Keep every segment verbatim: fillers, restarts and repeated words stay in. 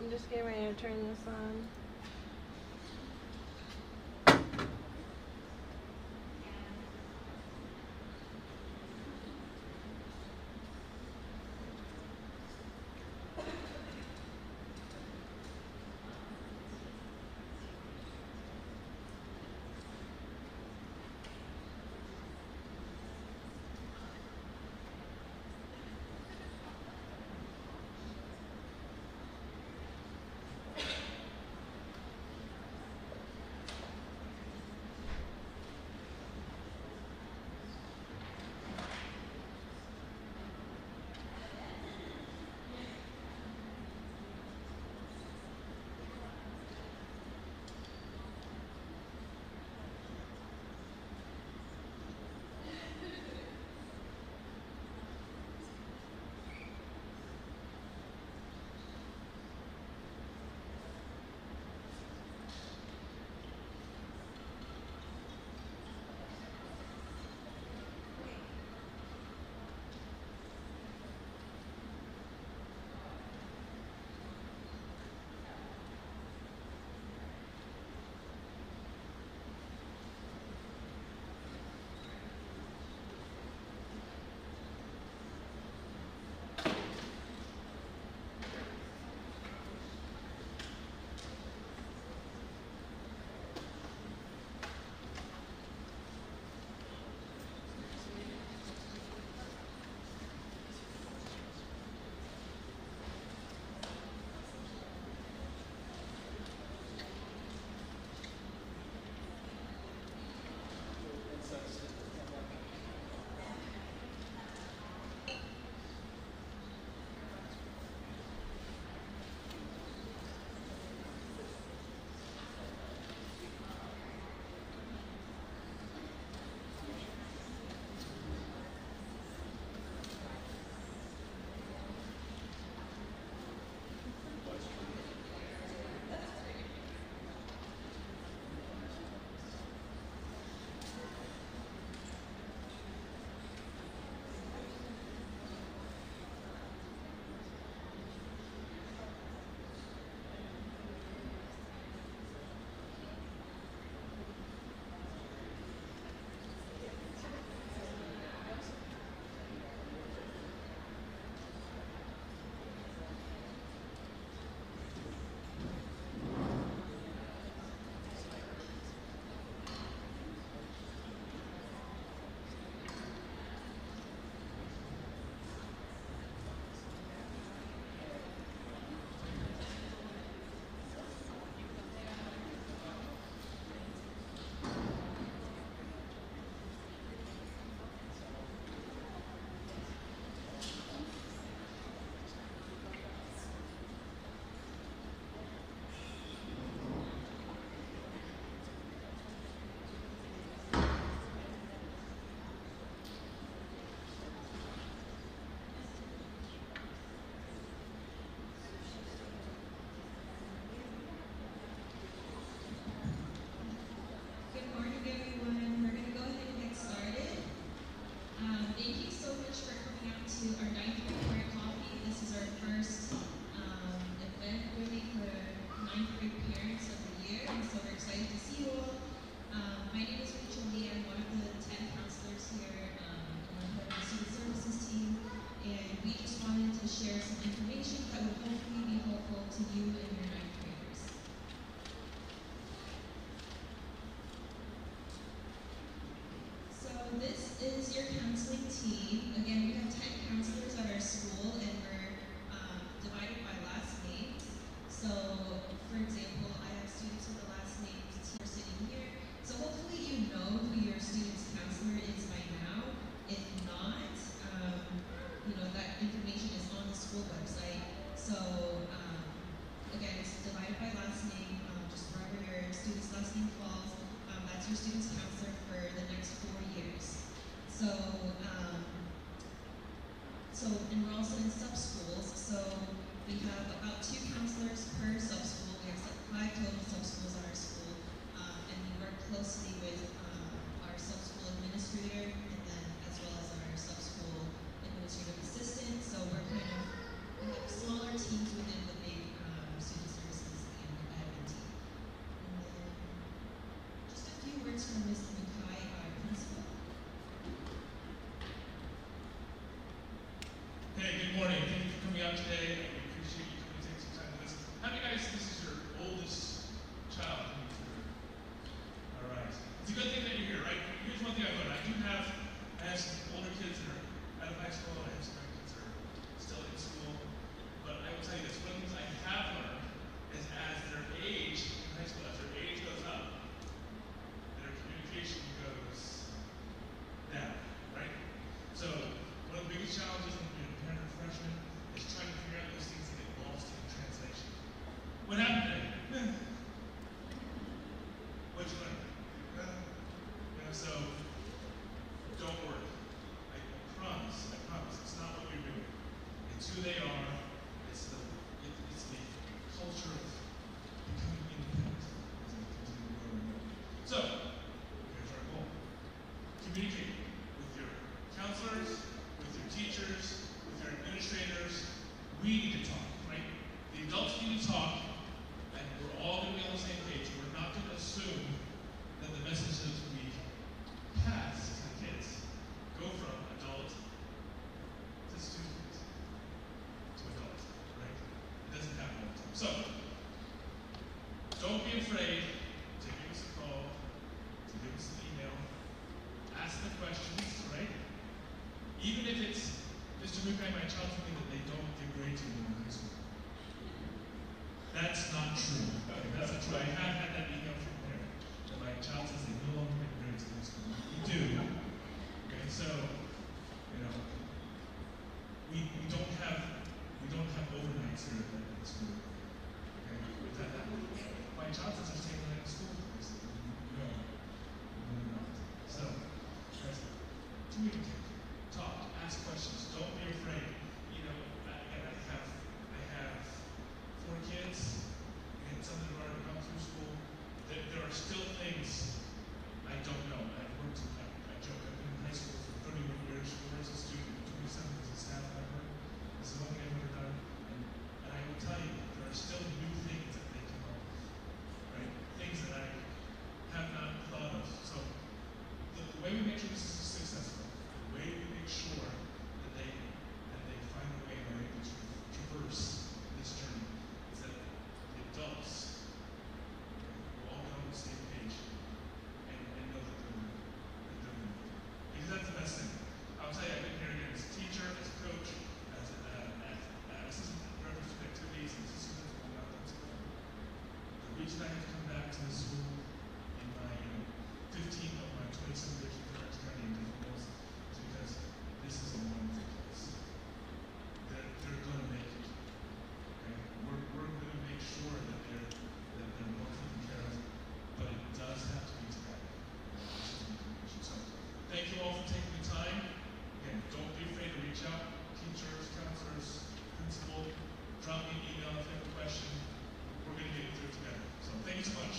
I'm just getting ready to turn this on. good morning. Thank you for coming out today. We appreciate you coming to take some time with us. How many guys, this is your oldest child coming through? All right. It's a good thing that you're here, right? Here's one thing I've learned. I do have, I have some older kids that are out of high school. I have some kids that are still in school. But I will tell you this, one of the things I have learned is as their age in high school, as their age goes up, their communication goes down, right? So one of the biggest challenges when you're a parent or freshman is trying to figure out those things that get lost in translation. What happened today? What'd you learn? You know, so don't worry. I promise, I promise, it's not what you're doing. It's who they are. It's the it, it's the culture of becoming independent as they continue to grow and know. So, here's our goal. Communicate with your counselors, with your teachers, with your administrators. We need to talk, right? The adults need to talk, and we're all going to be on the same page. We're not going to assume that the messages we pass to the kids go from adult to student to adult, right? It doesn't happen all the time. So, don't be afraid to give us a call, to give us an email, ask the questions, right? Even if it's, Mister Mukai, my child told me that they don't give grades anymore in high school. That's not true. Okay, that's not true. I have had that email from a parent that my child says they no longer get grades in high school. We do. Okay, so, you know, we, we don't have we don't have overnights here at the school. Okay, we've had that. My child says they're staying at school. I said, no, no, not. So, guys, communicate, talk, ask questions. Don't be afraid. You know, again, I have I have four kids, and some that have already gone through school. There, there are still things I don't know. I've worked, I, I joke, I've been in high school for thirty-one years, four as a student, twenty-seven as a staff member. This is one thing I've ever done. And, and I will tell you, there are still new things that they come up with, right? Things that I have not thought of. So the, the way we make sure this is successful, the way we make sure that they that they find a way and are able to traverse this journey is that the adults will all get on the same page and, and know that they're that they're doing it. Because that's the best thing. I'll tell you, I've been here again as a teacher, as a coach, as a, uh, as, uh, assistant director of activities, and assistant principal and outcomes. The reason I have to come back to the school in my you know, fifteen of my twenty-seven years in Clarence County in different roles is because this is a wonderful place. They're, they're going to make it. Okay? We're, we're going to make sure that they're, that they're well taken care of, but it does have to be together. So, thank you all for taking the time. Again, don't be afraid to reach out. Teachers, counselors, principal, drop me an email if you have a question. We're going to get through it together. So, thank you so much.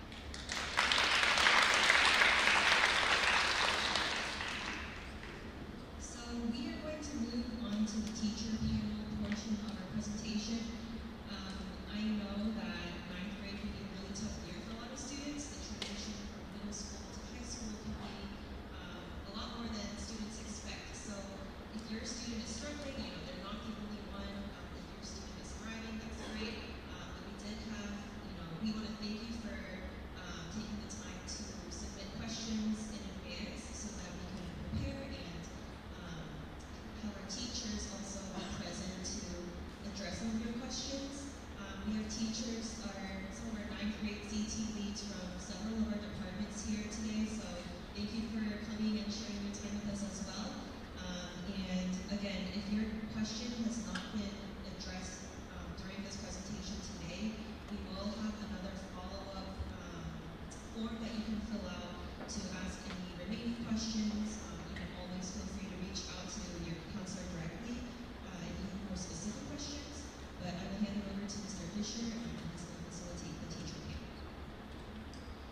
So we are going to move on to the teacher panel portion of our presentation. Um, I know that ninth grade can be a really tough year for a lot of students. The transition from middle school to high school can be um, a lot more than students expect. So if your student is struggling, you know, they're not the only one. Um, if your student is thriving, that's great. Um, but we did have, you know, we want to thank you for um, taking the time to submit questions in advance so that we can prepare and um, have our teachers also be present to address some of your questions. Um, we have teachers, our, some of our ninth grade C T leads from several of our departments here today, so thank you for coming and sharing your time with us as well. Um, and again, if your question has not been addressed um, during this presentation today, we will have another follow-up um, form that you can fill out to ask any remaining questions. Um, you can always feel free to reach out to your counselor directly uh, if you have more specific questions. But I will hand it over to Mister Fisher, and he's going to facilitate the teacher panel.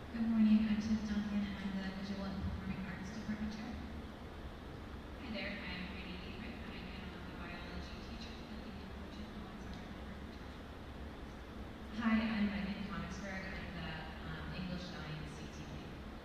Good morning, I'm Tiff Duncan, and I'm the Visual and Performing Arts Department Chair. Hi there, I'm Rainy Dietrich, and I am the biology teacher at the Unfortunate Moments Art Department. Hi, I'm Megan Konigsberg. I'm the um, English nine C T A.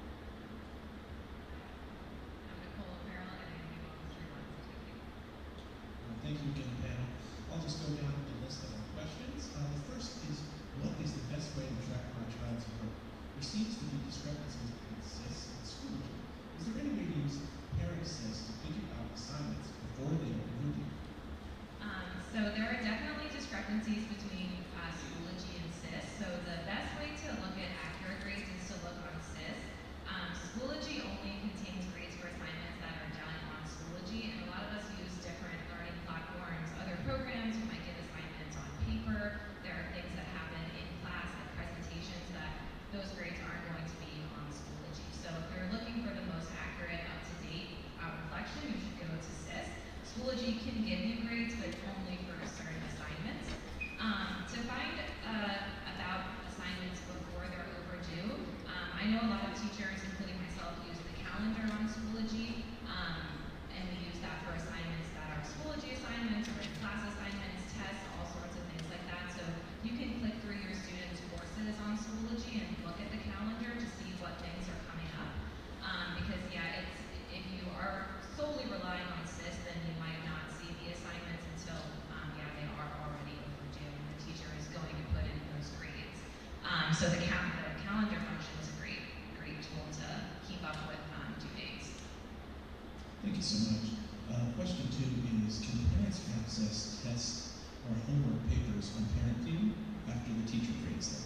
I'm Nicole Farrell, and I'm the Officer one C T A. Well, thank you again, panel. I'll just go down the list of our questions. Uh, the first is, what is the best way to track my child's work? There seems to be discrepancies between S I S and Schoology. Is there any way to use parent S I S to figure out assignments before they are overdue? Um, so there are definitely discrepancies between uh, Schoology and S I S. So the best way to look at accurate grades is to look on S I S. Um, Schoology only contains grades for assignments that are done on Schoology, and a lot of us use different learning platforms, other programs. We might get assignments on paper. There are things that happen in class, like presentations, that those grades aren't going to be on Schoology. So if you're looking for the most accurate, up-to-date uh, reflection, you should go to S I S. Schoology can give you grades, but only for certain assignments. Um, to find uh, about assignments before they're overdue, um, I know a lot of teachers, including myself, use the calendar on Schoology, um, and we use that for assignments that are Schoology assignments or class assignments, tests, all sorts of things like that. So you can click through your students' courses on Schoology and look at the calendar to see what things are coming up. Um, because yeah, it's if you are solely relying on S I S, then you might not see the assignments until um, yeah they are already overdue, and the teacher is going to put in those grades. Um, so the, cal the calendar function is a great great tool to keep up with um, due dates. Thank you so much. Uh, question two is, can parents access tests or homework papers on Parent Team after the teacher grades them?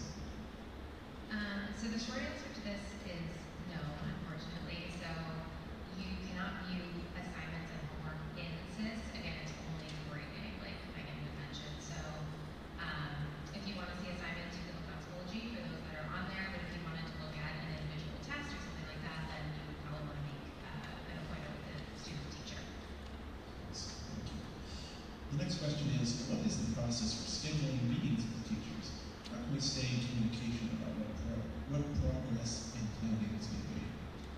Um, so the short answer to this is no, unfortunately. So you cannot view assignments and homework in S I S. Again, it's only grading, like Megan had mentioned. So um, if you want to see assignments, you can look on Schoology for those that are on there. But if you wanted to look at an individual test or something like that, then you would probably want to make uh, an appointment with the student teacher. Thank you. The next question is, what is the process for scheduling meetings with teachers? How can we stay in communication about what, pro what progress and planning is being made?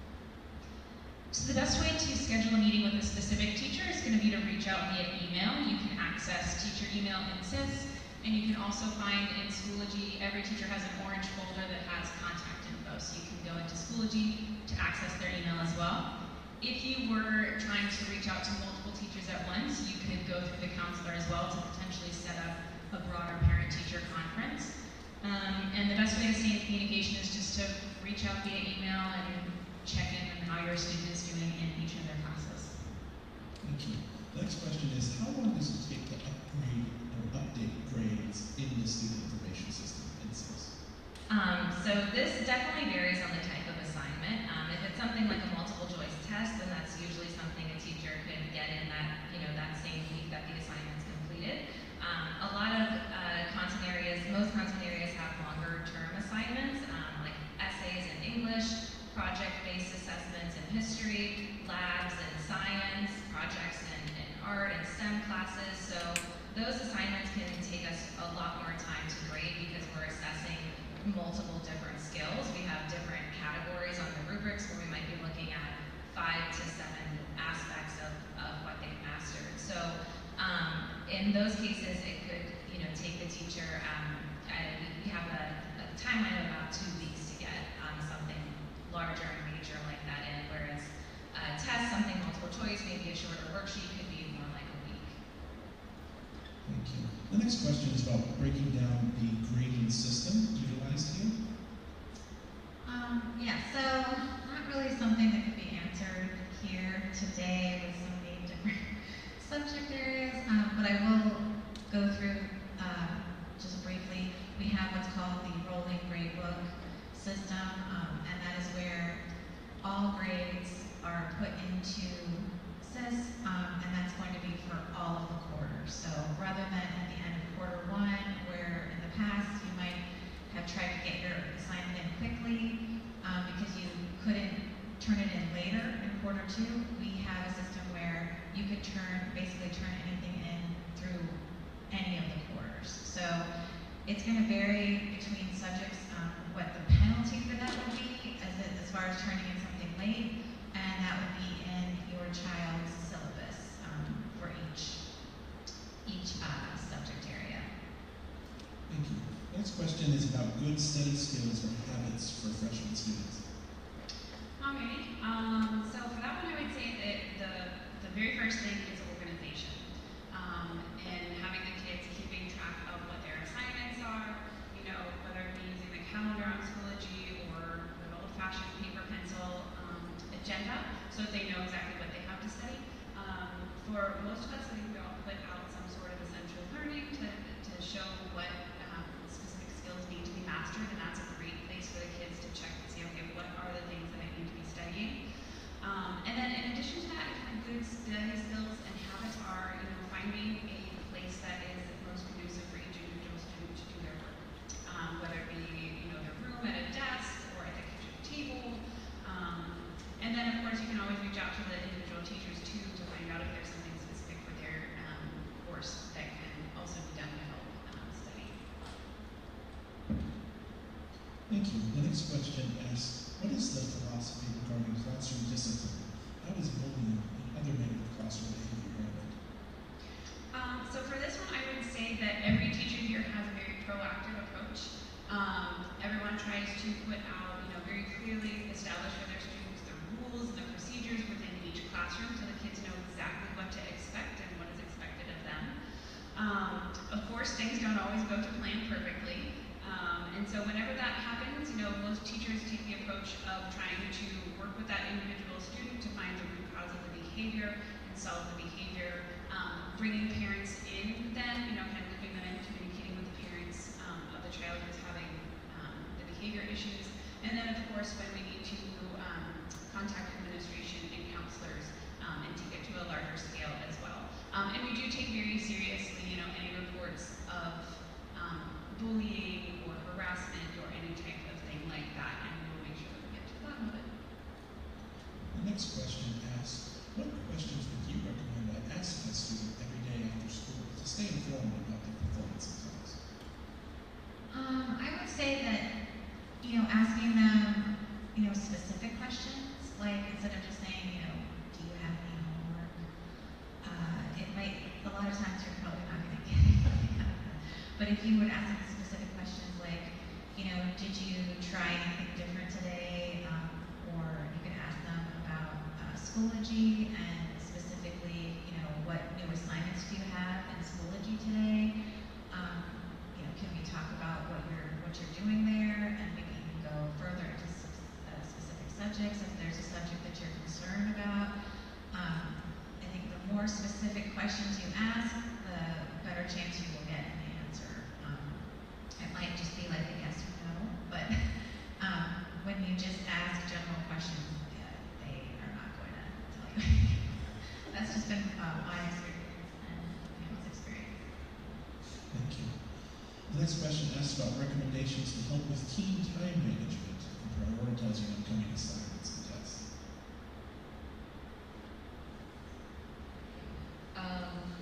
So the best way to schedule a meeting with a specific teacher is going to be to reach out via email. You can access teacher email in S I S, and you can also find in Schoology, every teacher has an orange folder that has contact info, so you can go into Schoology to access their email as well. If you were trying to reach out to multiple teachers at once, you could go through the counselor as well to potentially set up a broader parent-teacher conference. Um, and the best way to stay in communication is just to reach out via email and check in on how your student is doing in each of their classes. Thank you. The next question is, how long does it take to upgrade or update grades in the student information system in S I S? Um, so this definitely varies on the type of assignment. Um, if it's something like a multiple choice test, then that's usually something a teacher could get in that, you know, that same week that the assignment's completed. Um, a lot of uh, content areas, most content areas have longer term assignments, um, like essays in English, project-based assessments in history, labs in science, projects in, in art and STEM classes. So those assignments can take us a lot more time to grade because we're assessing multiple different skills. We have different categories on the rubrics where we might be looking at five to seven aspects of, of what they've mastered. So um, in those cases, it could, you know, take the teacher, um, uh, we have a, a timeline of about two weeks to get um, something larger and major like that in, whereas a test, something multiple choice, maybe a shorter worksheet, could be more like a week. Thank you. The next question is about breaking down the grading system utilized here. Um, yeah, so not really something that could be answered here today with so many different subject areas, um, but I will go through uh, just briefly. We have what's called the rolling grade book system, um, and that is where all grades are put into S I S, um, and that's going to be for all of the quarters. So rather than at the end of quarter one, where in the past you might have tried to get your assignment in quickly um, because you couldn't turn it in later in quarter two, we have a system where you could turn, basically turn anything in through any of the quarters. So it's going to vary between subjects um, what the penalty for that would be. far as turning in something late, and that would be in your child's syllabus um, for each each uh, subject area. Thank you. Next question is about good study skills or habits for freshman students. Okay, um, so for that one I would say that the, the very first thing is organization. Um, and having the kids keeping track of what their assignments are, you know, whether it be using the calendar on Schoology or an old-fashioned paper pencil um, agenda, so that they know exactly what they have to study. Um, for most of us, I think we all put out some sort of essential learning to, to show what um, specific skills need to be mastered, and that's a great place for the kids to check and see, okay, what are the things that I need to be studying. Um, and then in addition to that, kind of good study skills and habits are, you know, finding a place that is most conducive for each individual student to do their work. Um, whether it be, you know, their room at a desk or at the kitchen table. Um, and then of course you can always reach out to the individual teachers too to find out if there's something specific for their um, course that can also be done to help um, study. Thank you. The next question asks, what is the philosophy regarding classroom discipline? How is bullying and other negative classroom behavior handled? Um, so for this one, I would say that every teacher here has a very proactive approach. Um, everyone tries to put out, you know, very clearly establish for their students the rules and the procedures within each classroom so the kids know exactly what to expect and what is expected of them. Um, of course, things don't always go to plan perfectly. Um, and so whenever that happens, you know, most teachers take the approach of trying to work with that individual student to find the root cause of the behavior and solve the behavior. Um, bringing parents in then, you know, kind of looping them in, communicating with the parents um, of the child who's having um, the behavior issues. And then, of course, when we need to um, contact administration and counselors um, and take it to a larger scale as well. Um, and we do take very seriously, you know, any reports of um, bullying or harassment or any type of thing like that, and we will make sure that we get to the bottom of it. The next question asks, what questions would you recommend I ask my student every day after school to stay informed about their performance in class? Um, I would say that, you know, asking them, you know, specific questions, like instead of just saying, you know, do you have any homework? Uh, it might, a lot of times you're probably not going to get anything out of that. But if you would ask them specific questions like, you know, did you try anything different today? Um, or you could ask them about uh, Schoology and specifically, you know, what new assignments do you have in Schoology today? Um, you know, can we talk about what you're what you're doing there, and maybe even go further into uh, specific subjects if there's a subject that you're concerned about. Um, I think the more specific questions you ask, the better chance you will get in the answer. Um, it might just be like a yes or no, but um, when you just ask general questions, uh, they are not going to tell you. That's just been uh, my experience and Pam's experience. Thank you. The next question asks about recommendations to help with team time management and prioritizing upcoming assignments and tests. Um,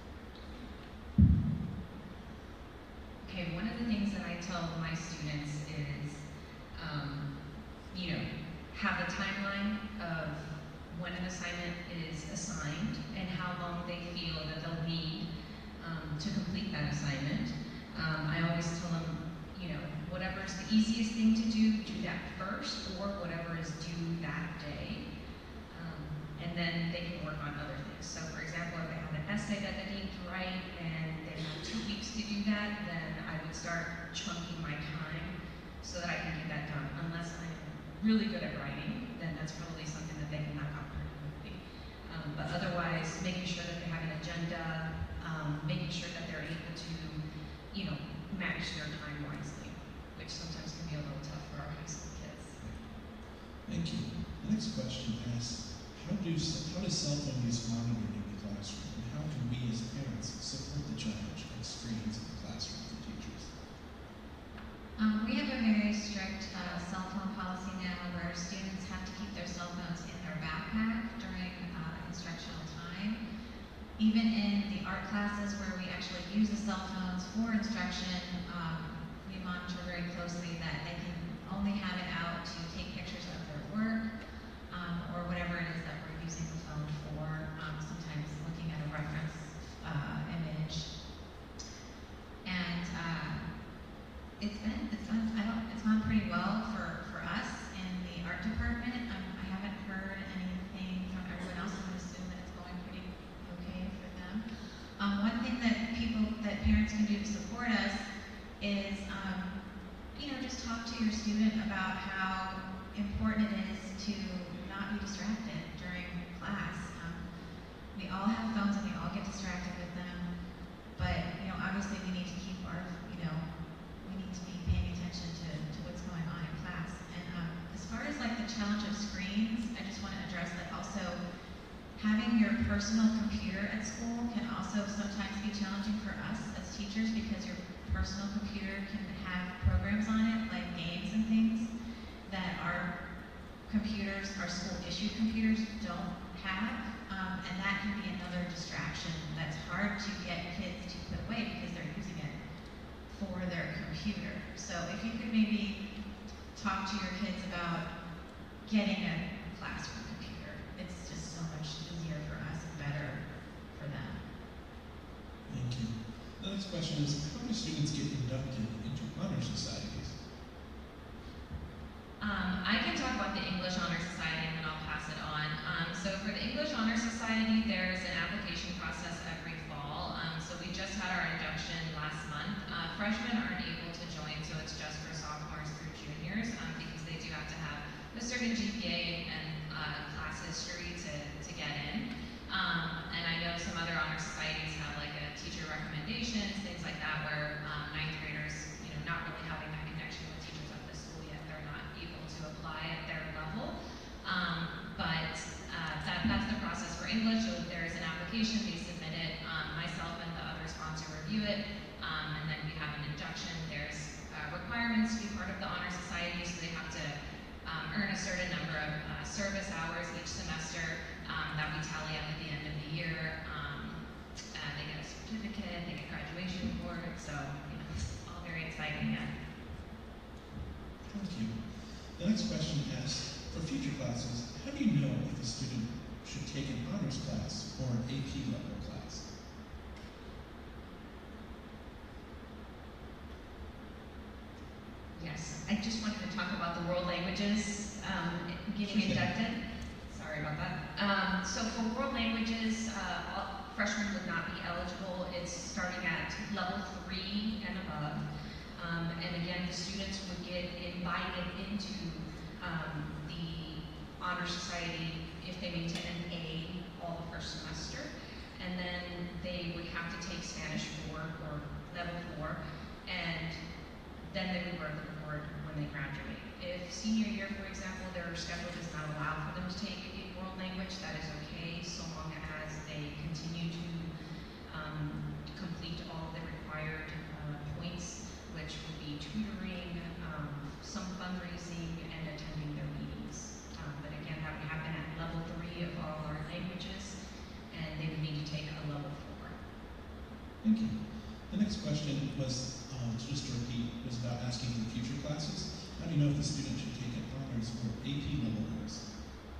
okay, one of the things that I tell my students is, um, you know, have a timeline of when an assignment is assigned and how long they feel that they'll need um, to complete that assignment. Um, I always tell them, you know, whatever is the easiest thing to do, do that first, or whatever is due that day. Um, and then they can work on other things. So for example, if they have an essay that they need to write and they have two weeks to do that, then I would start chunking my time so that I can get that done. Unless I'm really good at writing, then that's probably something that they can knock out pretty quickly. Um, but otherwise, making sure that they have an agenda, um, making sure that they're able to, you know, manage their time wisely, which sometimes can be a little tough for our high school kids. Thank you. The next question asks, how, do, how does cell phone use monitoring in the classroom, and how can we as parents support the challenge of screens in the classroom for teachers? Um, we have a very strict uh, cell phone policy now where students have to keep their cell phones in their backpack during uh, instructional time. Even in the art classes where we actually use the cell phones for instruction, um, we monitor very closely that they can only have it out to take pictures of their parents can do to support us is, um, you know, just talk to your student about how important it is to not be distracted during class. Um, we all have phones and we all get distracted with them, but, you know, obviously we need to keep our, you know, we need to be paying attention to, to what's going on in class. And um, as far as like the challenge of screens, I just want to address that also. Having your personal computer at school can also sometimes be challenging for us as teachers because your personal computer can have programs on it, like games and things, that our computers, our school-issued computers, don't have. Um, and that can be another distraction that's hard to get kids to put away because they're using it for their computer. So if you could maybe talk to your kids about getting a classroom computer, it's just so much easier for us and better for them. Thank you. The next question is, how do students get inducted into honor societies? Um, I can talk about the English Honor Society and then I'll pass it on. Um, so for the English Honor Society, there's an application process every fall. Um, so we just had our induction last month. Uh, freshmen aren't able to join, so it's just for sophomores through juniors um, because they do have to have a certain G P A and uh, class history to, to get in. Um, and I know some other honor societies have like a teacher recommendations, things like that, where um, ninth graders, you know, not really having that connection with teachers at the school yet, they're not able to apply at their level. Um, but uh, that, that's the process for English. So there is an application, they submit it, um, myself and the other sponsor review it, um, and then we have an induction. There's uh, requirements to be part of the honor society, so they have to um, earn a certain number of uh, service hours each semester um, that we tally up at the end of the year. Um, uh, they get a certificate, they get graduation reports, so you know, it's all very exciting. Yeah. Thank you. The next question asks, for future classes, how do you know if a student should take an honors class or an A P level class? Yes, I just wanted to talk about the world languages um, getting Sure. inducted. Sorry about that. Um, so for world languages, uh, all, freshmen would not be eligible. It's starting at level three and above. Um, and again, the students would get invited into um, the Honor Society if they maintain an A all the first semester. And then they would have to take Spanish four or level four. And then they would work the board when they graduate. If senior year, for example, their schedule does not allow for them to take a world language, that is okay, so long as they continue to um, complete all of the required uh, points, which would be tutoring, um, some fundraising, and attending their meetings. Um, but again, that would happen at level three of all our languages, and they would need to take a level four. Thank you. The next question was, um, just to repeat, was about asking for future classes. How do you know if the student should take an honors or A P level course?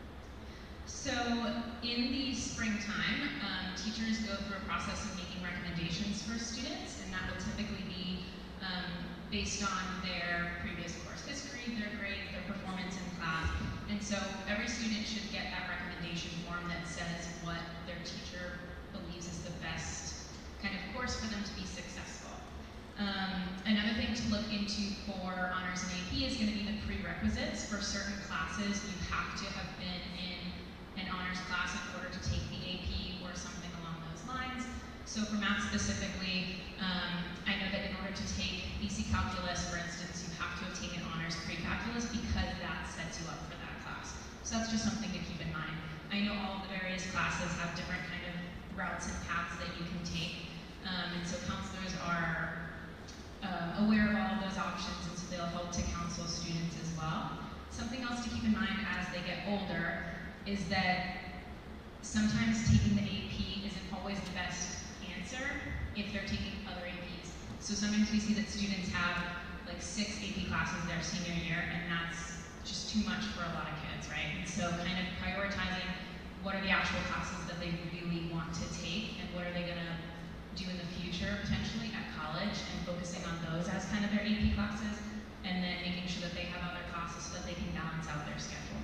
So in the springtime, um, teachers go through a process of making recommendations for students, and that will typically be um, based on their previous course history, their grade, their performance in class. And so every student should get that recommendation form that says what their teacher believes is the best kind of course for them to be successful. Um, another thing to look into for honors and A P is going to be the prerequisites. For certain classes, you have to have been in an honors class in order to take the A P or something along those lines. So for math specifically, um, I know that in order to take B C Calculus, for instance, you have to have taken honors pre-calculus because that sets you up for that class. So that's just something to keep in mind. I know all of the various classes have different kind of routes and paths that you can take. Um, and so counselors are uh, aware of all of those options, and so they'll help to counsel students as well. Something else to keep in mind as they get older is that sometimes taking the A P isn't always the best answer if they're taking other A Ps. So sometimes we see that students have like six A P classes their senior year, and that's just too much for a lot of kids, right? And so kind of prioritizing what are the actual classes that they really want to take, and what are they gonna do in the future, potentially at college, and focusing on those as kind of their A P classes, and then making sure that they have other classes so that they can balance out their schedule.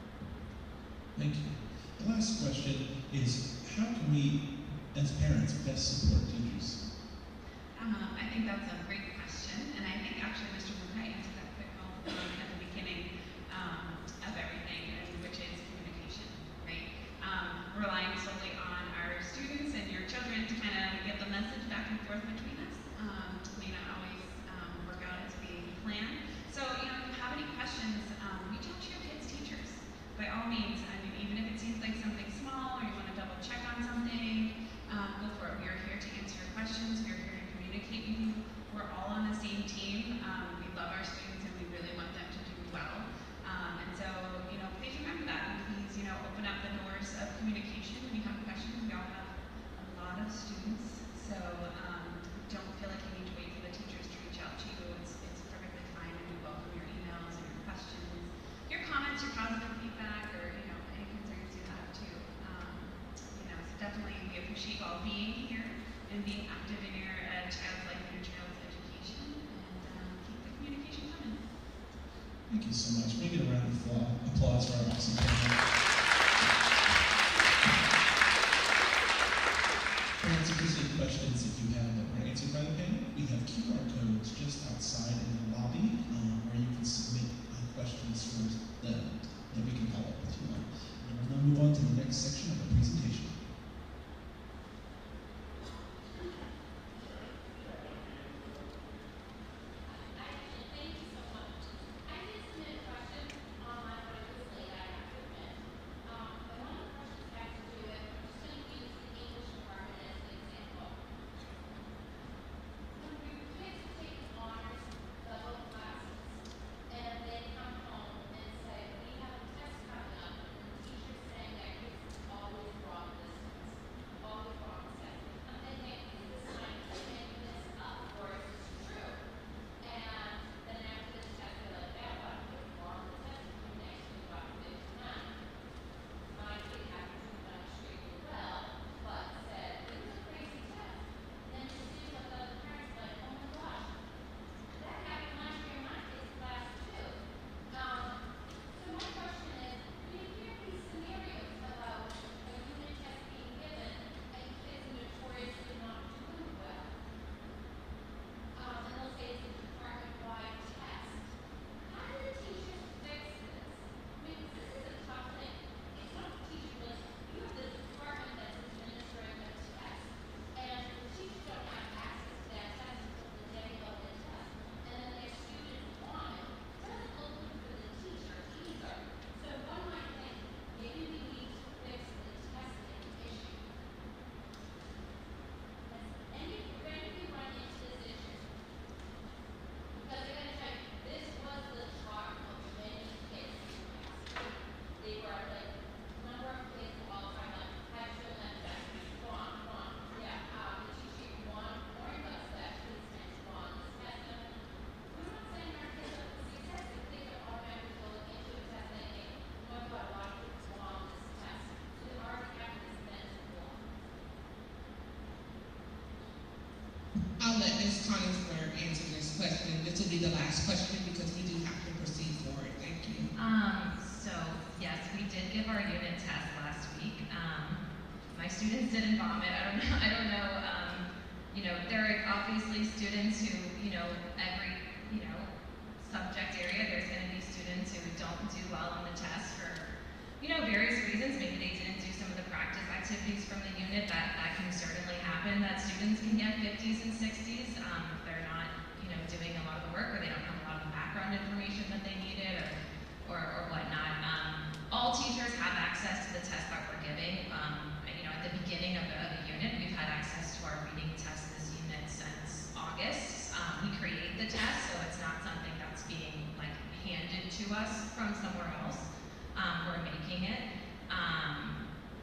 Thank you. The last question is, how can we, as parents, best support teachers? Um, I think that's a great question, and I think actually Mister Mukai answered that quick call um, at the beginning um, of everything, and which is communication, right? Um, relying solely on our students and your children to kind of get the message back and forth between us um, may not always um, work out as we plan. So, you know, if you have any questions, um, reach out to your kids' teachers. By all means, I mean, even if it seems like something small or you want to double check on something, um, go for it. We are here to answer your questions. We are here to communicate with you. We're all on the same team. Um, we love our students and we really want them to do well. Um, and so, you know, please remember that. And please, you know, open up the doors of communication when you have questions. We all have a lot of students. So um, don't feel like you need to wait for the teachers to reach out to you. It's, it's perfectly fine, and we welcome your emails and your questions, your comments, your positive feedback, or, you know, any concerns you have too. Um, you know, so definitely we appreciate you all being here and being active in your uh, child's life and your child's education, and um, keep the communication coming. Thank you so much. Maybe a round of applause for our awesome panel. Parents, if there's any questions that you have that were answered by the panel, we have Q R codes just outside in the lobby um, where you can submit uh, questions for the, that we can follow up with you on. And we'll now move on to the next section of our presentation. I'll let Miz Coningsberg answer this question. This will be the last question because we do have to proceed forward. Thank you. Um, so yes, we did give our unit test last week. Um, my students didn't vomit. I don't know. I don't know. Um, you know, there are obviously students who, you know, every, you know, subject area, there's going to be students who don't do well on the test for, you know, various reasons. Maybe they didn't do some of the practice activities from the unit. That that can certainly happen. That students can get fifties and sixties um, if they're not, you know, doing a lot of the work, or they don't have a lot of the background information that they needed, or or, or whatnot. Um, all teachers have access to the test that we're giving. Um, you know, at the beginning of the, of the unit, we've had access to our reading test this unit since August. Um, we create the test, so it's not something that's being like handed to us from somewhere else. Um, we're making it. Um,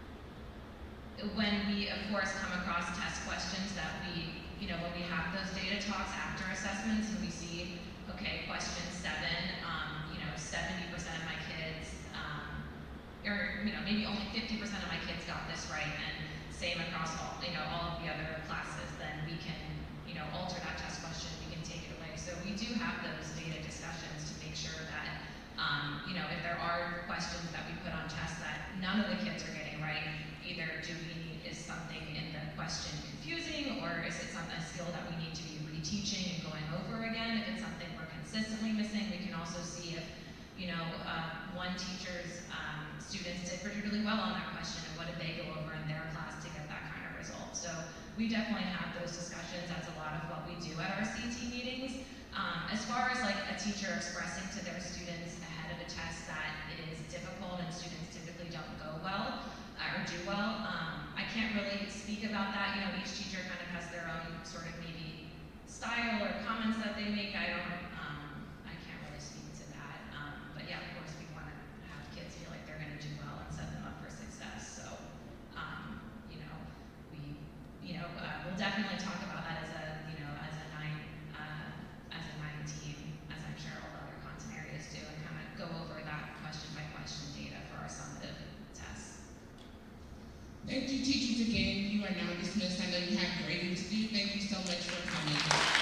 when we, of course, come across test questions that we, you know, when we have those data talks after assessments and we see, okay, question seven, um, you know, seventy percent of my kids, um, or, you know, maybe only fifty percent of my kids got this right, and same across all, you know, all of the other classes, then we can, you know, alter that test question, we can take it away. So we do have those data discussions to make sure that, Um, you know, if there are questions that we put on tests that none of the kids are getting right, either do we, is something in the question confusing, or is it some, a skill that we need to be reteaching and going over again? If it's something we're consistently missing, we can also see if, you know, uh, one teacher's um, students did particularly well on that question, and what did they go over in their class to get that kind of result. So we definitely have those discussions. That's a lot of what we do at our C T meetings. Um, as far as like a teacher expressing to their students ahead of a test that it is difficult and students typically don't go well uh, or do well, um, I can't really speak about that. You know, each teacher kind of has their own sort of maybe style or comments that they make. I don't, um, I can't really speak to that. Um, but yeah, of course, we want to have kids feel like they're going to do well and set them up for success. So, um, you know, we, you know, uh, we'll definitely talk about that as a, you know, as a nine, uh, as a nine team, as I'm sure all the other content areas do, and kind of go over that question by question data for our summative tests. Thank you, teachers, again. You are now dismissed. I know you have grading to do. Thank you so much for coming.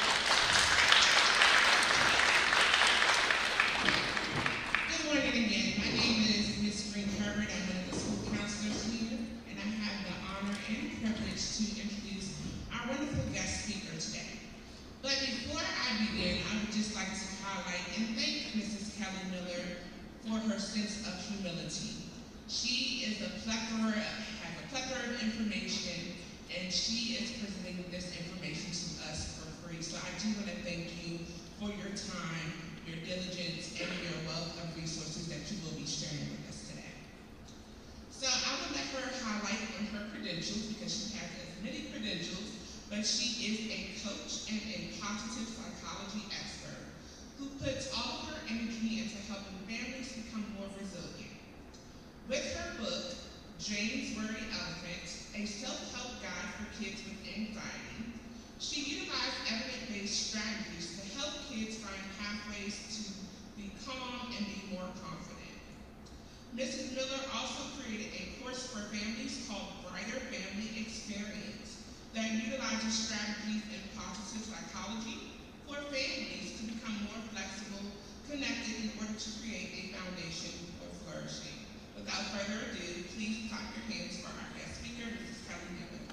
Good morning again. My name is Miz Green Herbert. I'm one of the school counselors here, and I have the honor and privilege to introduce our wonderful guest speaker today. But before I begin, I would just like to highlight and thank Missus Kelly Miller for her sense of humility. She is a plethora, has a plethora of information, and she is presenting this information to us for free. So I do want to thank you for your time, your diligence, and your wealth of resources that you will be sharing with us today. So I will let her highlight on her credentials, because she has as many credentials, but she is a coach and a positive psychology expert who puts all of her energy into helping families become more resilient. With her book, Jane's Worry Elephant, a self-help guide for kids with anxiety, she utilized evidence-based strategies to help kids find pathways to be calm and be more confident. Missus Miller also created a course for families called Brighter Family Experience that utilizes strategies in positive psychology for families to become more flexible, connected in order to create a foundation for flourishing. Without further ado, please clap your hands for our guest speaker, Missus Kelly Miller.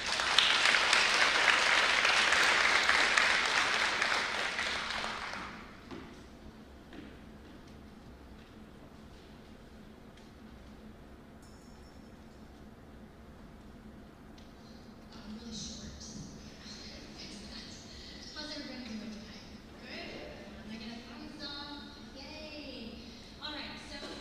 I'm really short. Fix that. How's everybody doing tonight? Good? Am I getting a thumbs up? Yay! All right, so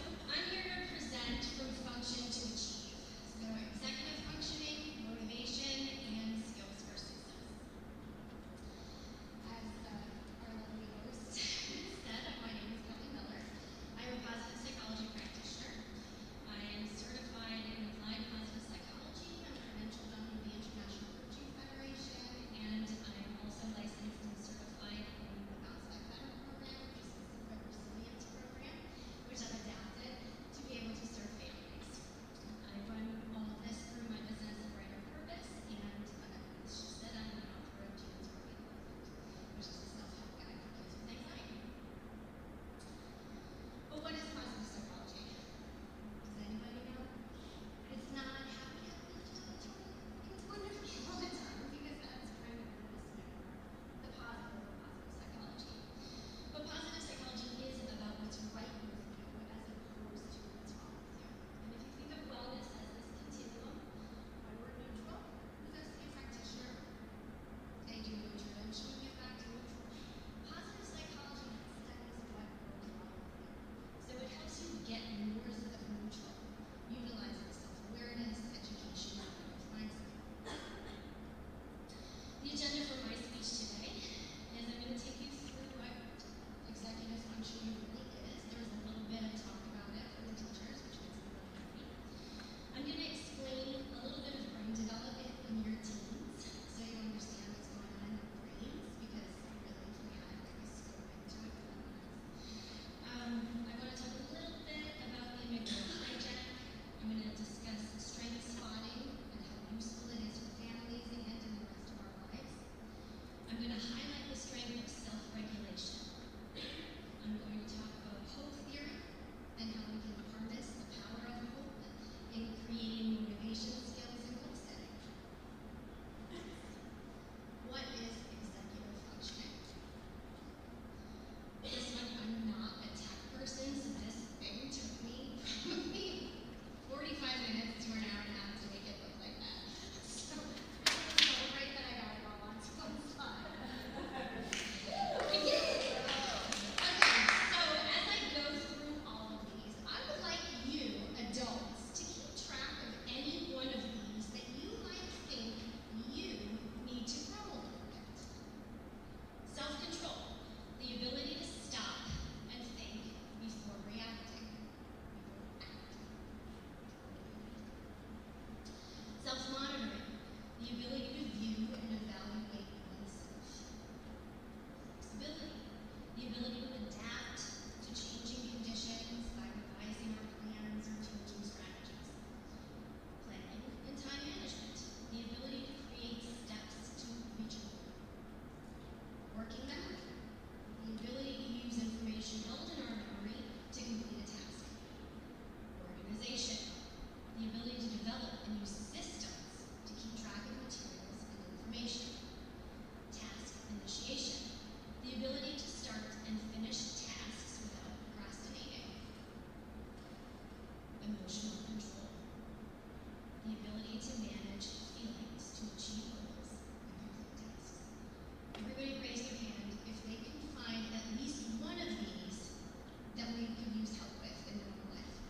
emotional control, the ability to manage feelings to achieve goals and complete tasks. Everybody raise their hand if they can find at least one of these that we could use help with in their own life.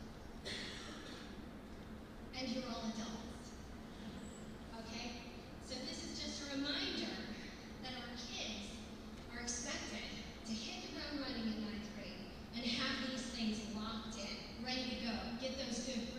And you're all adults. Okay? So this is just a reminder that our kids are expected to hit the ground running in ninth grade and have these things locked in, ready to go, get those good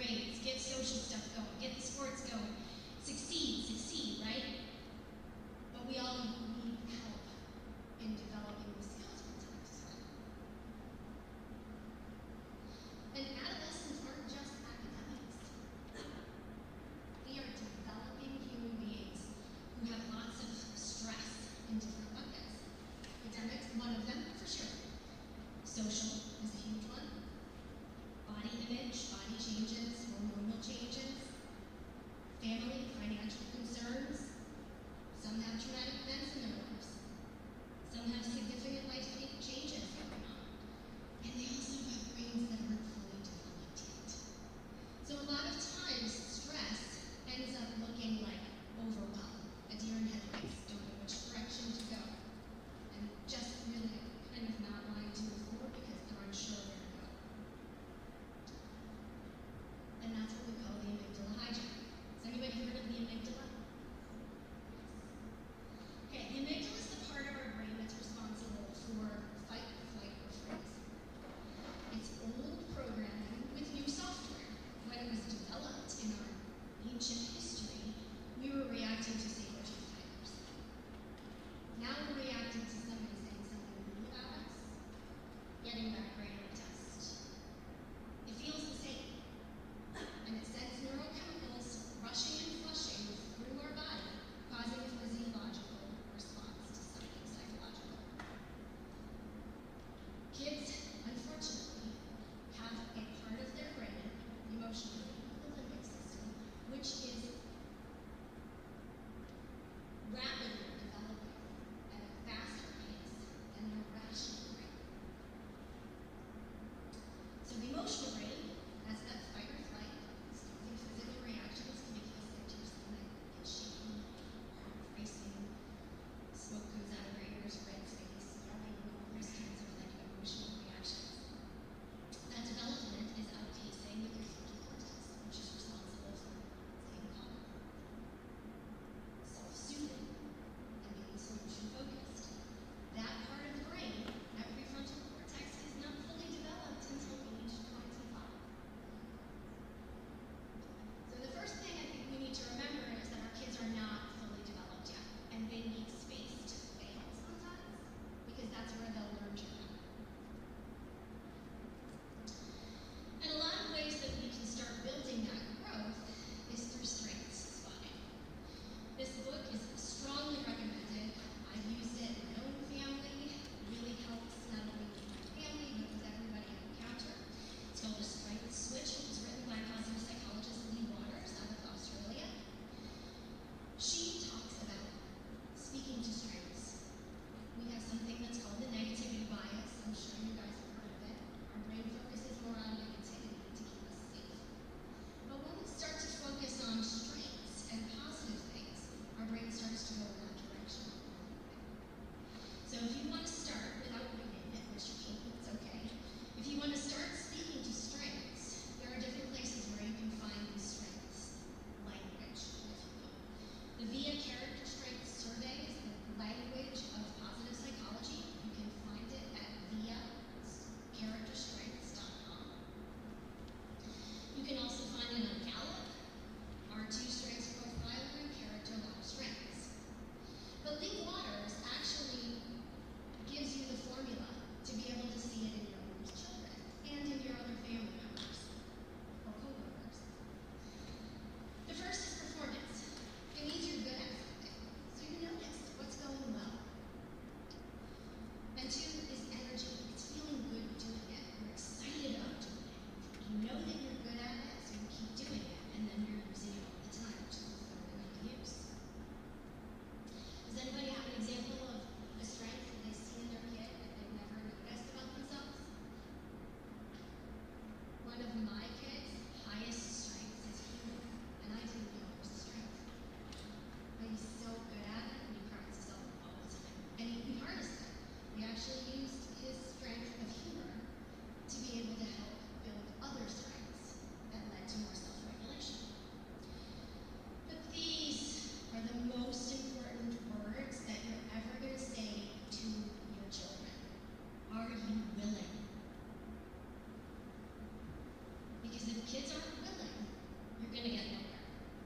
kids aren't willing, you're going to get nowhere.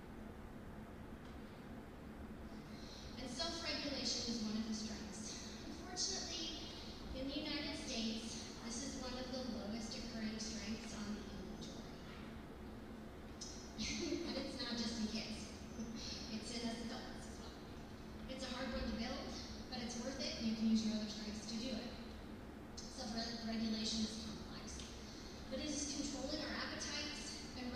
And self-regulation is one of the strengths. Unfortunately, in the United States, this is one of the lowest occurring strengths on the inventory. But it's not just in kids. It's in us adults as well. It's a hard one to build, but it's worth it, and you can use your other strengths to do it. Self-regulation is complex, but it is controlling our appetites and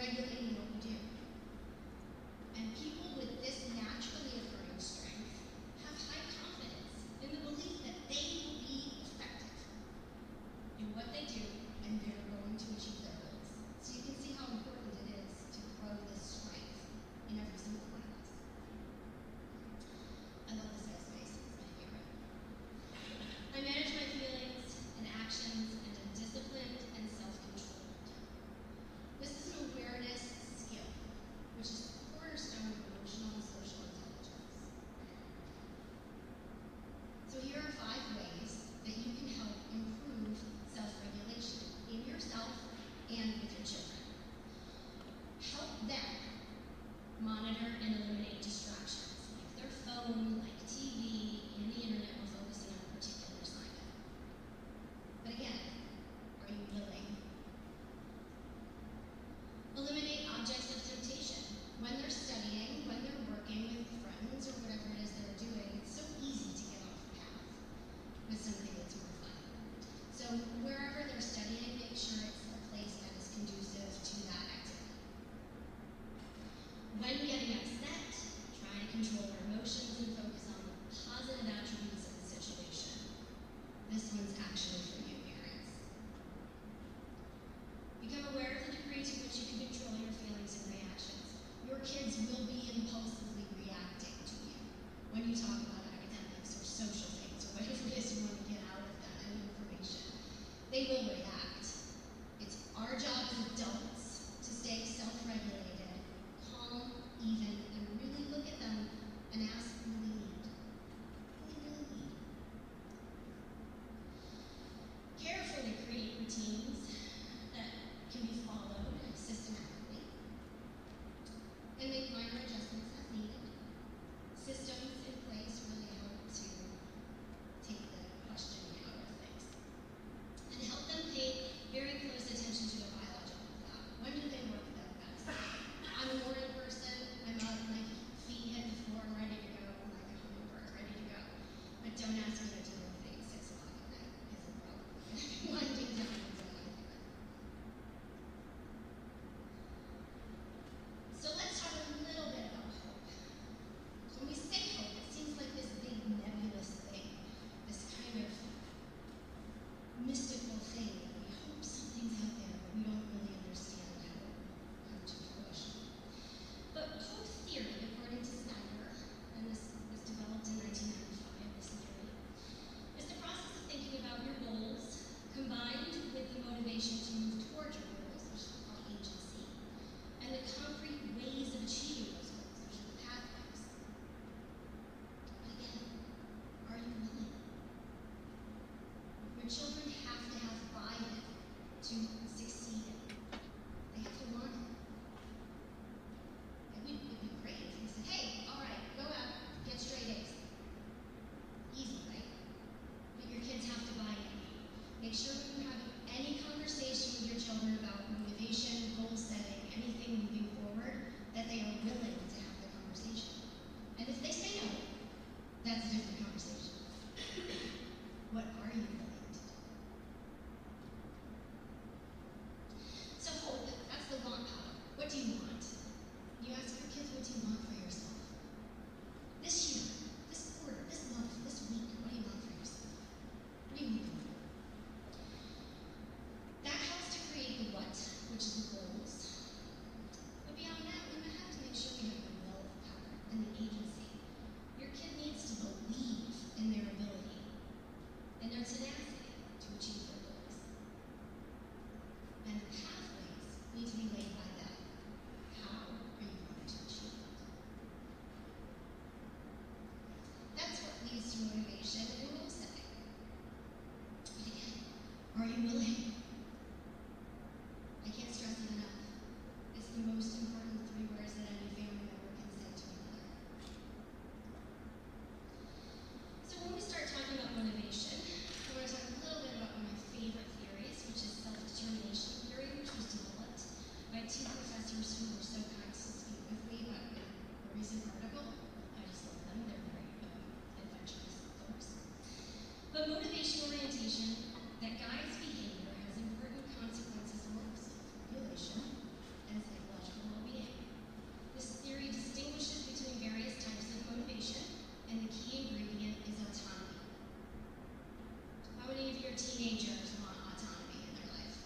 two professors who were so kind to speak with me about a recent article. I just love them. They're very um, adventurous folks. But motivation orientation that guides behavior has important consequences for population and psychological well-being. This theory distinguishes between various types of motivation, and the key ingredient is autonomy. How many of your teenagers want autonomy in their life?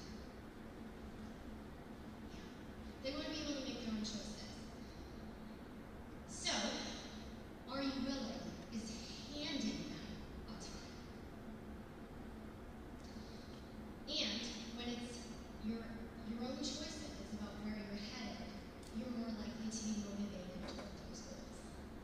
Yeah. They want to be able to make their own choices. So, are you willing? Is handing them autonomy. And when it's your your own choices about where you're headed, you're more likely to be motivated toward those goals.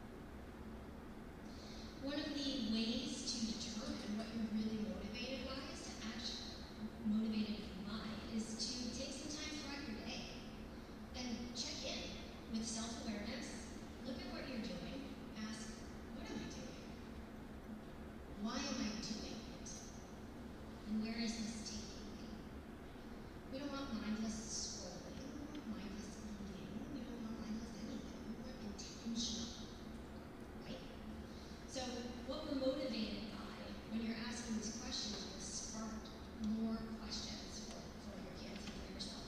One of the ways to determine what you're really motivated by is to actually motivated by is to take some time throughout your day and check in with self-awareness. Look at what you're doing. Ask, what am I doing? Why am I doing it? And where is this taking me? We don't want mindless scrolling. We don't want mindless eating. We don't want mindless anything. We want intentional. Right? So what we're motivated by when you're asking these questions will spark more questions for, for your kids and for yourself.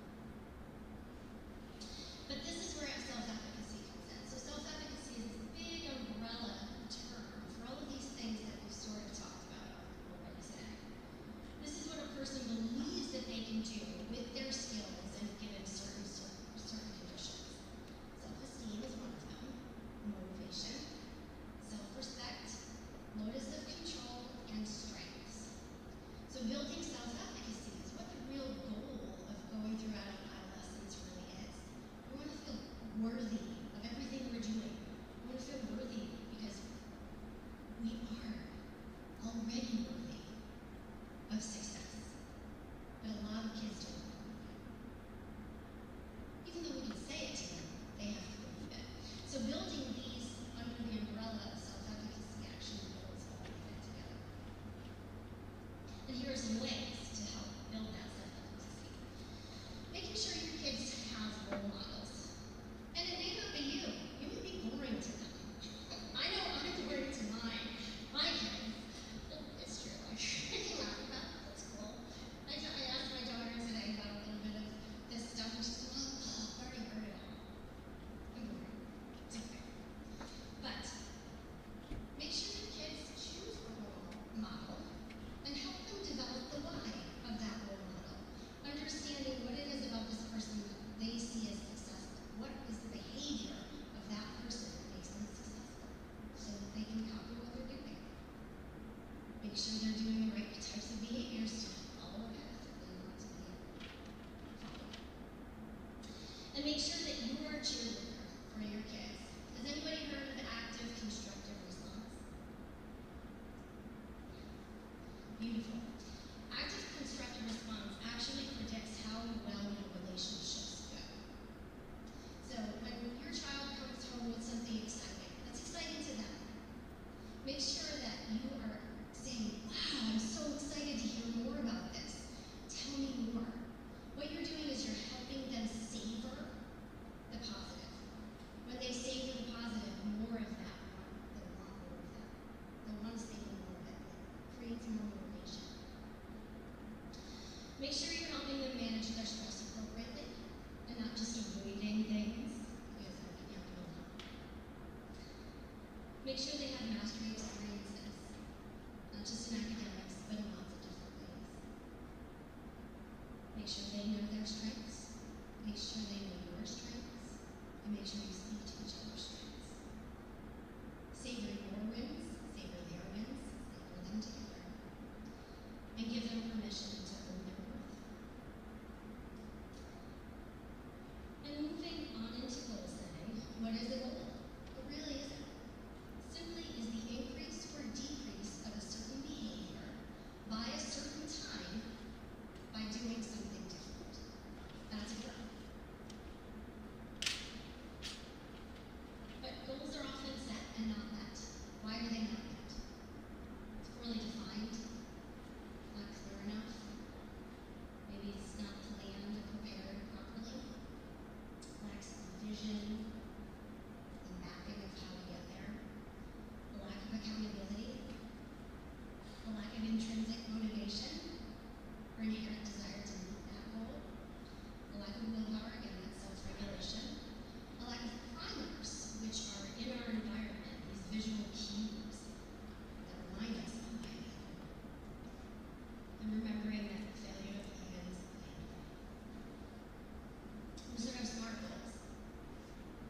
But this is where self-efficacy comes in. So self-efficacy is this big umbrella term for all of these things that we've sort of talked about already today. This is what a person believes that they can do with their skills and given certain, certain, certain conditions. Self-esteem is one of them. Motivation, self-respect, lotus of control, and strengths. So building self-efficacy is what the real goal of going through adult adolescence really is. We want to feel worthy of everything we're doing. We want to feel worthy because we are already worthy of success. But a lot of kids don't believe it. Even though we can say it to them, they have to believe it. So building these under the umbrella of self-efficacy actually builds all of it together. And here are some ways to help build that self-efficacy. Making sure your kids have role models. And it may not be you. You may be boring to them. I know I'm boring to mine. My kids. It's true. I can laugh about it. That's cool. I, I asked my daughter today about a little bit of this stuff, and she said, well, oh, I've already heard it all. I'm boring. It's okay. But make sure your kids choose a role model and help them develop the why of that role model. Understanding what it is about this person that they see as successful. What is the behavior of that person that makes them successful so that they can copy what they're doing. Make sure they're doing the right types of behaviors to follow a path that they want to be following. And make sure that you are a cheerleader for your kids. Has anybody heard of active constructive response? Beautiful. Active constructive response actually predicts how well your relationships go. So when your child comes home with something exciting, that's exciting to them. Make sure that you are saying, wow, I'm so excited to hear more about this. Tell me more. What you're doing is you're helping them savor the positive. When they savor the positive, more of that, they want more of that. They want to savor more of it. It creates more motivation. Make sure you're helping them manage their stress appropriately and not just avoiding things because that can have no help. Make sure they have mastery experiences, not just in academics, but in lots of different ways. Make sure they know their strengths. Make sure they know your strengths. And make sure you speak to each other's strengths. Savor your wins, savor their wins, savor them together. And give them permission to own their worth. And moving on into goal setting, what is a goal? It really isn't. Simply is the increase or decrease of a certain behavior by a certain time by doing something different. That's a goal. But vision, the mapping of how we get there, a lack of accountability, a lack of intrinsic motivation or inherent desire to meet that goal, a lack of willpower, again, that's self-regulation, a lack of primers, which are in our environment, these visual cues that remind us of why we go. And remembering that failure to plan is planned. We also have SMART goals.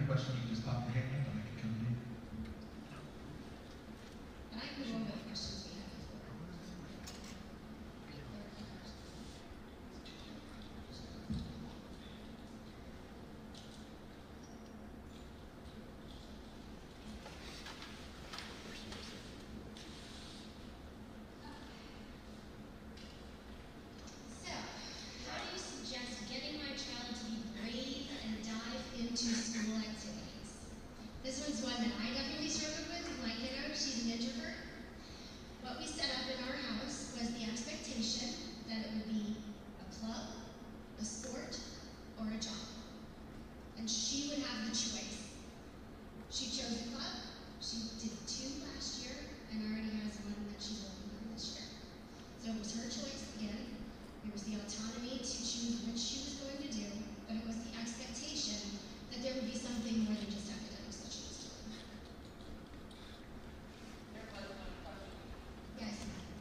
question, you can just pop your hand up and I can come to you. I can go over the questions we had before. So, how do you suggest getting my child to be brave and dive into school activities? This one's one that I definitely struggled with with my kiddo. She's an introvert. What we set up in our house was the expectation that it would be a club, a sport, or a job. And she would have the choice. She chose a club. She did two last year and already has one that she's working on this year. So it was her choice again. It was the autonomy to choose which she was going to do, but it was the expectation that there would be something more than just academics that she was doing. Yes.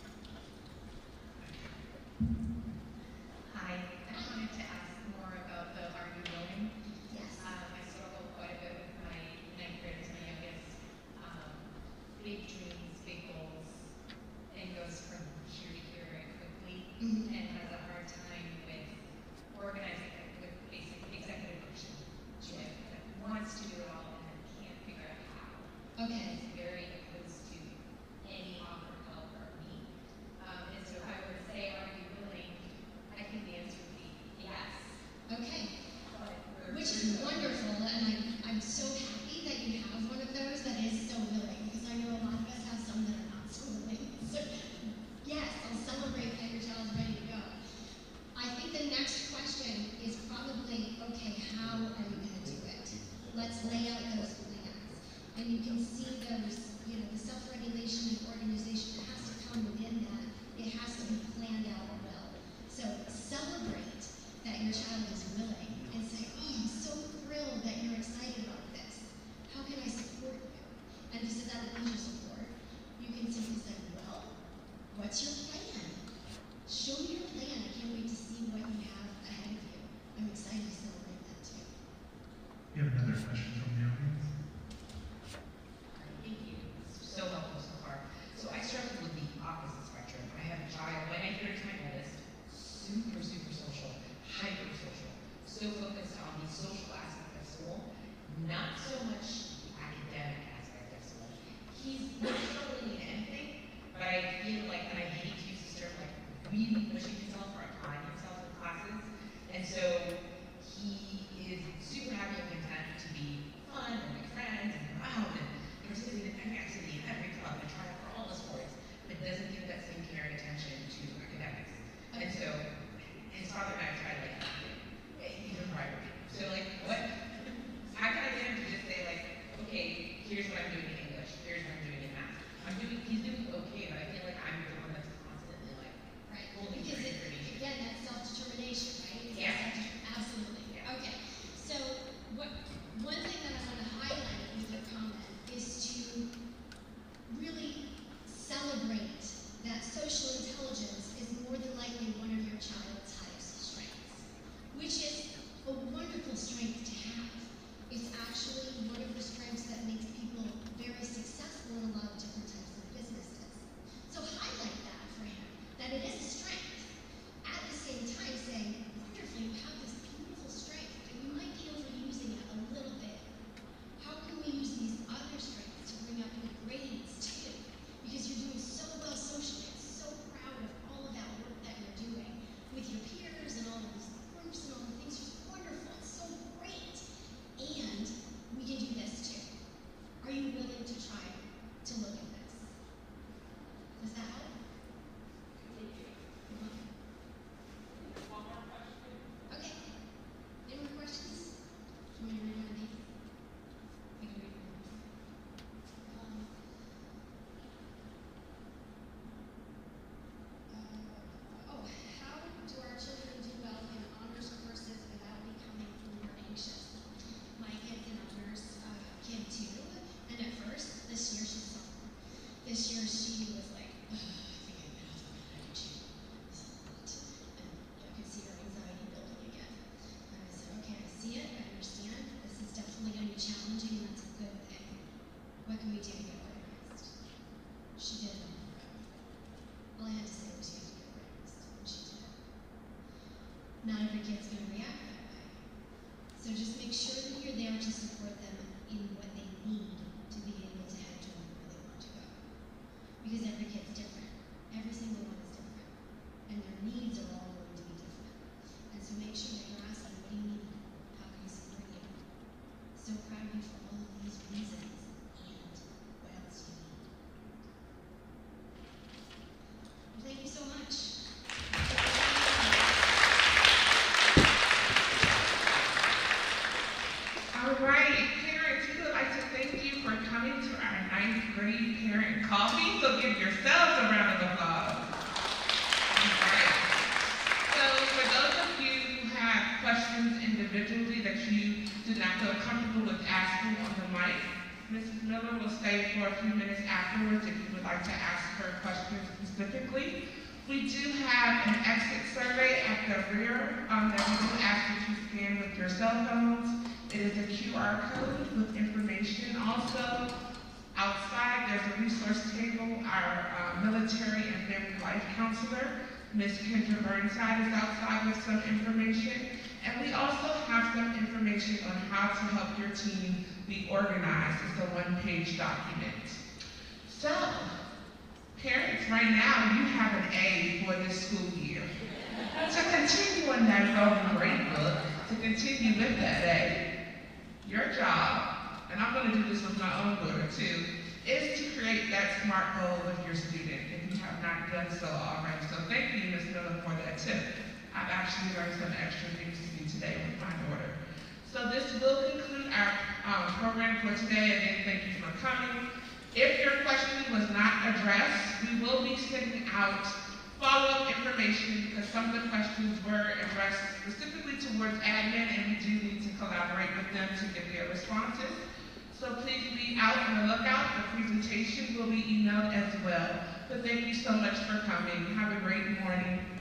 Hi, I wanted to ask more about the Are You Willing? Yes. Um, I struggle quite a bit with my ninth graders, my youngest. Um, big dreams, big goals, and goes from here to here very quickly, Mhm. and has a hard time with organizing it with basic executive function. She like, like wants to do it all and then can't figure out how. Okay. Is very opposed to any offer of help or me. Um, and so if I were to say, are you willing? I think the answer would be yes. Okay. But we're- Which is wonderful, and I, I'm so happy that you have one of those that is so willing, because I know a lot of us have some that are not so willing. So, yes, I'll celebrate that your child's ready to go. I think the next question is probably, okay, how are you going to do it? Let's lay out those plans. And you can see those, you know, the self-regulation and organization that has to come within that. It has to be planned out well. So celebrate that your child is willing and say, oh, I'm so thrilled that you're excited about this. How can I support you? And if you said that would need your support, you can simply say, well, what's your plan? Show me your plan. I can't wait to see what you have ahead of you. I'm excited to celebrate that too. We have another question from the audience. Thank you. So helpful so far. So I struggle with the opposite spectrum. I have a child, my ninth grader is my oldest, super, super social, hyper social, so focused on the social aspect of school, not so much the academic aspect of school. He's not struggling in anything, but I feel like, and I hate to use this term, like really pushing himself or applying himself in classes. And so he is super happy and content to be what can we do to get organized? She did it on her own. All I had to say was you have to get organized, and she did. Not every kid's going to react that way. So just make sure that you're there to support them in what they need to be able to head toward where they want to go. Because every kid's different. Every single one is different. And their needs are all going to be different. And so make sure that you're asking, what do you need? How can I support you? So proud of you for all of these reasons. And what else do you need? Well, thank you so much. All right, parents, we would like to thank you for coming to our ninth grade parent coffee. So give yourselves a round of applause. All right. So for those of you who have questions individually that you did not feel comfortable with asking on the mic, Missus Miller will stay for a few minutes afterwards if you would like to ask her questions specifically. We do have an exit survey at the rear um, that we do ask that you scan with your cell phones. It is a Q R code with information. Also, outside there's a resource table. Our uh, military and family life counselor, Miz Kendra Burnside, is outside with some information. And we also have some information on how to help your team be organized. It's a one-page document. So, parents, right now you have an A for this school year. To continue on that golden grade book, to continue with that A, your job, and I'm going to do this with my own daughter too, is to create that SMART goal with your student if you have not done so already. So thank you, Miz Miller, for that tip. I've actually learned some extra things to do today with my daughter. So this will conclude our um, program for today. Again, thank you for coming. If your question was not addressed, we will be sending out follow-up information because some of the questions were addressed specifically towards admin, and we do need to collaborate with them to get their responses. So please be out on the lookout. The presentation will be emailed as well. But thank you so much for coming. Have a great morning.